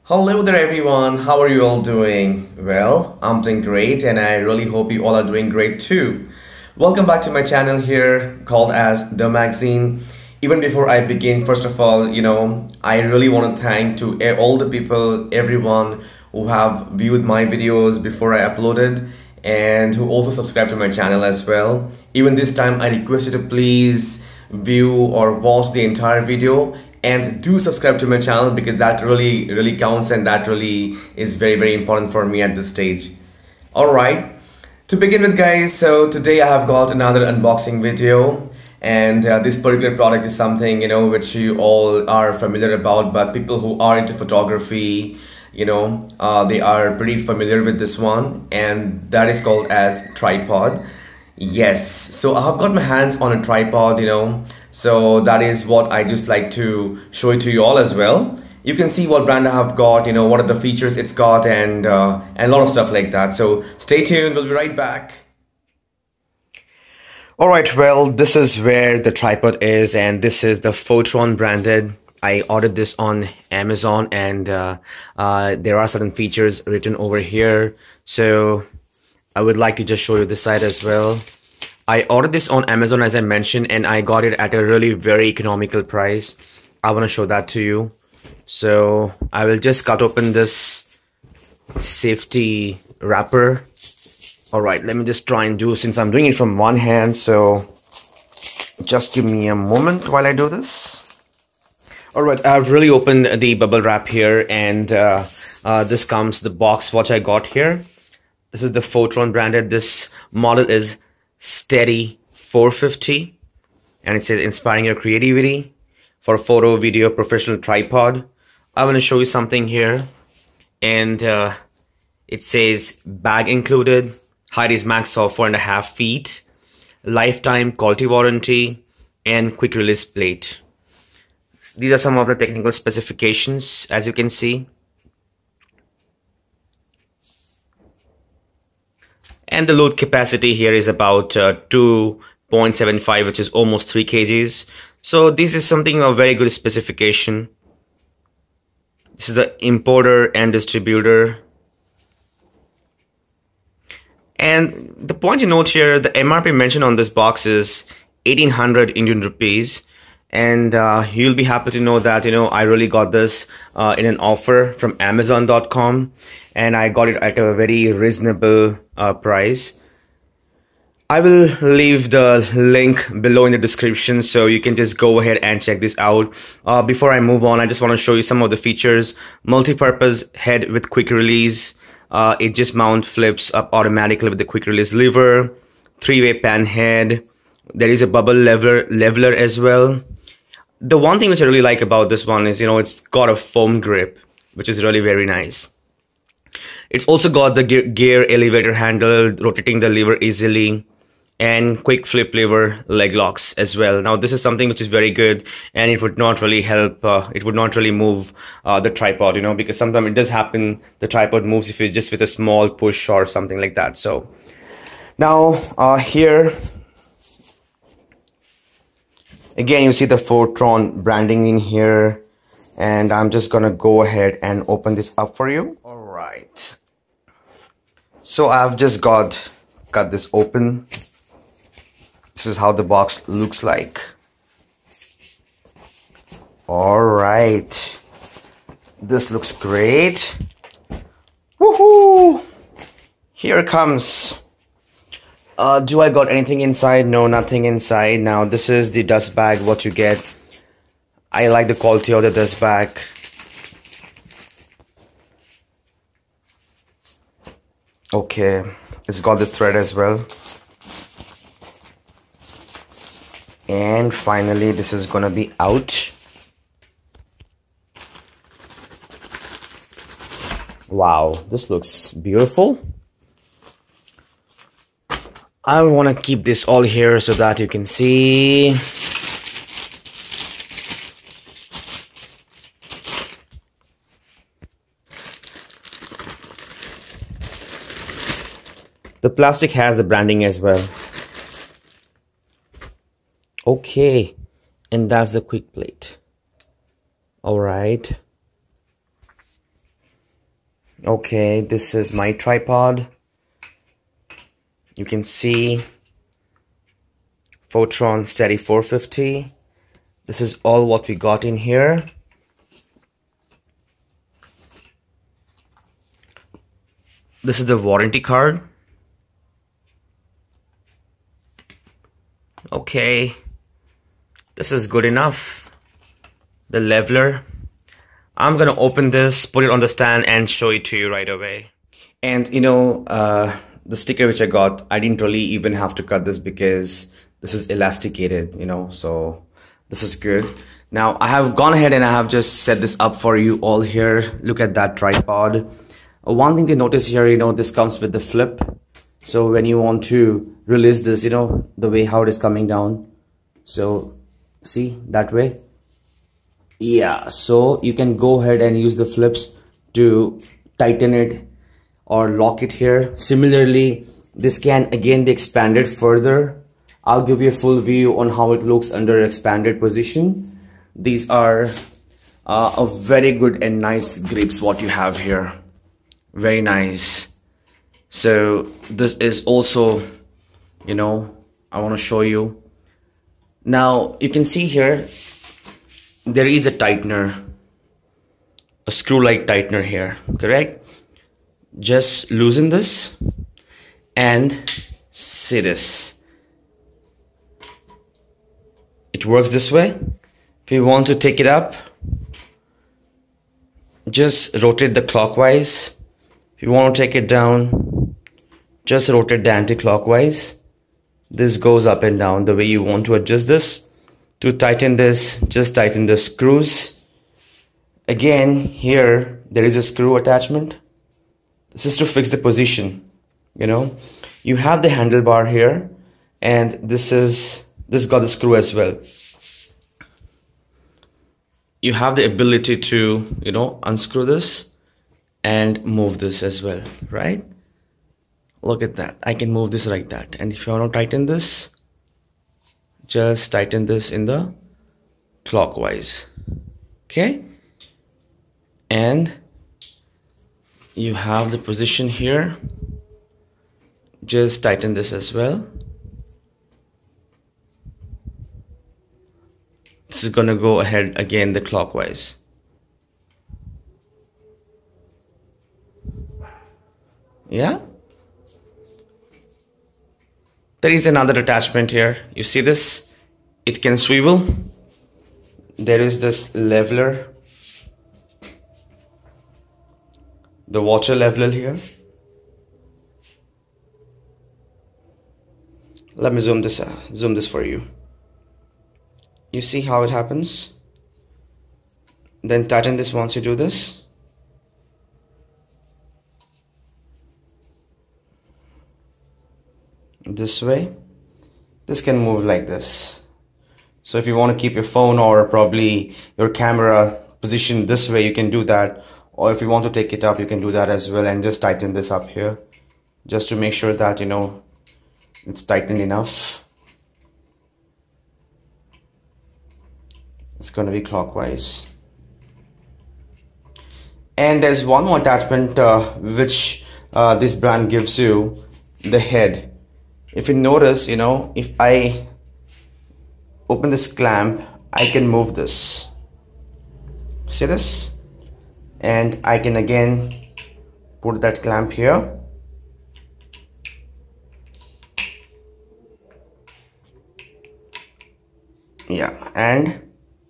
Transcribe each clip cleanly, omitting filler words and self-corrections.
Hello there everyone, how are you all doing? Well, I'm doing great and I really hope you all are doing great too. Welcome back to my channel here called as The Magazine. Even before I begin, first of all, I really want to thank to all the people, everyone who have viewed my videos before I uploaded and who also subscribe to my channel as well. Even this time I request you to please view or watch the entire video and do subscribe to my channel because that really counts and that really is very important for me at this stage. All right, to begin with guys, so today I have got another unboxing video, and this particular product is something which you all are familiar about, but people who are into photography, they are pretty familiar with this one, and that is called as tripod. Yes, so I have got my hands on a tripod, so that is what I just like to show it to you all as well. You can see what brand I have got, what are the features it's got, and a lot of stuff like that. So stay tuned, we'll be right back. All right, well, this is where the tripod is, and this is the Photron branded. I ordered this on Amazon, and there are certain features written over here. So I would like to just show you this side as well. I ordered this on Amazon as I mentioned, and I got it at a really very economical price. I want to show that to you. So I will just cut open this safety wrapper. Alright, let me just try and do, since I'm doing it from one hand, so just give me a moment while I do this. Alright, I've really opened the bubble wrap here, and this comes the box what I got here. This is the Photron branded. This model is Steady 450, and it says inspiring your creativity for photo, video, professional tripod. I want to show you something here, and it says bag included, height is max of 4.5 feet, lifetime quality warranty, and quick release plate. These are some of the technical specifications, as you can see. And the load capacity here is about 2.75, which is almost 3 kgs. So this is something of very good specification. This is the importer and distributor. And the point to note here, the MRP mentioned on this box is 1800 Indian rupees. And you'll be happy to know that, I really got this in an offer from Amazon.com. And I got it at a very reasonable price. I will leave the link below in the description, so you can just go ahead and check this out. Before I move on, I just want to show you some of the features. Multi-purpose head with quick release. It just flips up automatically with the quick release lever. 3-way pan head. There is a bubble leveler as well. The one thing which I really like about this one is, it's got a foam grip, which is really very nice. It's also got the gear elevator handle, rotating the lever easily, and quick flip lever leg locks as well. Now this is something which is very good, and it would not really help, it would not really move the tripod, because sometimes it does happen, the tripod moves if you just with a small push or something like that. So now here, again, you see the Photron branding in here, and I'm just gonna go ahead and open this up for you. All right. So I've just cut this open. This is how the box looks like. All right. This looks great. Woohoo! Here it comes. Do I got anything inside? No, nothing inside. Now this is the dust bag what you get. I like the quality of the dust bag. Okay, it's got this thread as well. And finally this is gonna be out. Wow, this looks beautiful. I want to keep this all here so that you can see. The plastic has the branding as well. Okay, and that's the quick plate. All right. Okay, this is my tripod. You can see Photron Steady 450. This is all what we got in here. This is the warranty card. Okay, this is good enough. The leveler. I'm gonna open this, put it on the stand and show it to you right away. And you know, the sticker which I got, I didn't really even have to cut this because this is elasticated, you know, so this is good. Now I have gone ahead and I have just set this up for you all here. Look at that tripod. One thing to notice here, you know, this comes with the flip. So when you want to release this, you know, the way how it is coming down. So see that way. Yeah, so you can go ahead and use the flips to tighten it or lock it here. Similarly, this can again be expanded further. I'll give you a full view on how it looks under expanded position. These are a very good and nice grips what you have here. Very nice. So this is also, you know, I want to show you. Now you can see here, there is a tightener, a screw-like tightener here, correct? Just loosen this and see this. It works this way. If you want to take it up, just rotate the clockwise. If you want to take it down, just rotate the anti-clockwise. This goes up and down the way you want to adjust this. To tighten this, just tighten the screws. Again, here there is a screw attachment. This is to fix the position. You know, you have the handlebar here, and this got the screw as well. You have the ability to, you know, unscrew this and move this as well, right? Look at that. I can move this like that. And if you want to tighten this, just tighten this in the clockwise. Okay, and you have the position here. Just tighten this as well. This is gonna go ahead again the clockwise. Yeah, there is another attachment here. You see this? It can swivel. There is this leveler, the water leveler here. Let me zoom this for you. You see how it happens? Then tighten this once you do this. This way. This can move like this. So if you want to keep your phone or probably your camera positioned this way, you can do that. Or if you want to take it up, you can do that as well, and just tighten this up here just to make sure that, you know, it's tightened enough. It's going to be clockwise. And there's one more attachment which this brand gives you, the head. If you notice, you know, if I open this clamp, I can move this. See this? And I can again put that clamp here. Yeah, and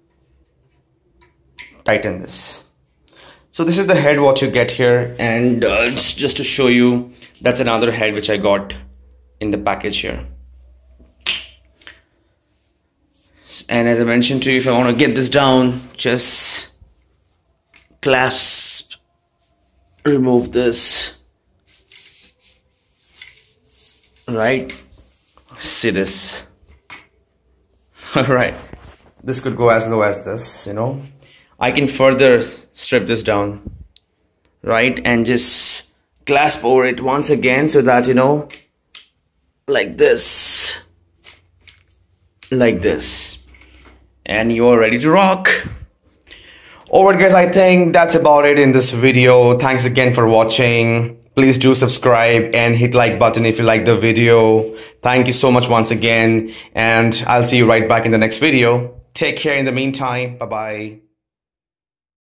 tighten this. So this is the head what you get here, and just to show you, that's another head which I got in the package here. And as I mentioned to you, if I want to get this down, just clasp, remove this, right? See this. All right, this could go as low as this, you know. I can further strip this down, right, and just clasp over it once again so that, you know, like this, and you are ready to rock. Alright guys, I think that's about it in this video. Thanks again for watching. Please do subscribe and hit like button if you like the video. Thank you so much once again, and I'll see you right back in the next video. Take care in the meantime. Bye bye.